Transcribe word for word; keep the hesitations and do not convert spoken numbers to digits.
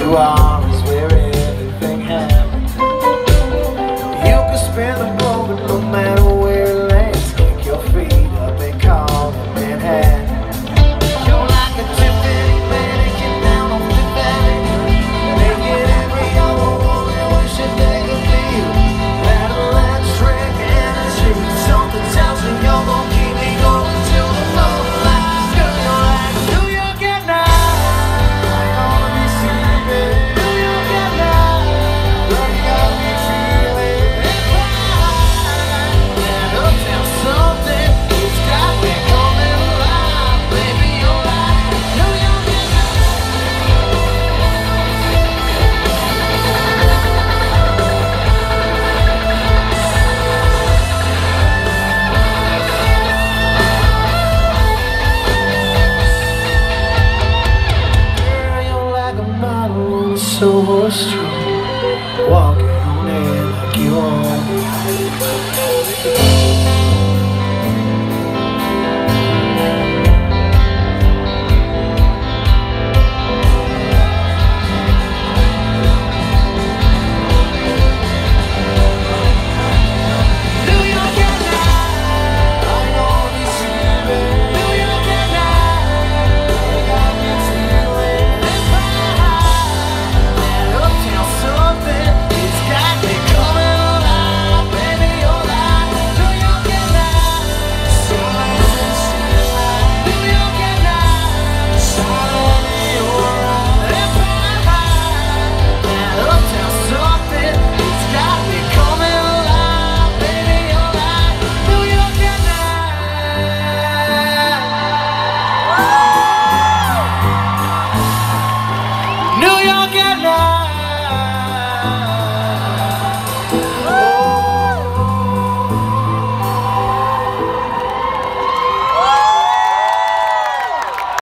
New Orleans is where everything happened. You can spin the globe, but no matter where it lands, kick your feet up, they call it Manhattan. You're like a Tiffany mannequin down on Fifth Avenue, making every other woman wish that they could be you. That electric energy, something tells me you're gonna keep me going till the moonlight. Girl, you're like New York at night, like on the Mississippi. New York at night, girl, you got me feeling fine. That uptown something, it's got me coming alive. Baby, you're like New York at night. Girl, you're like a model on a Soho street, walking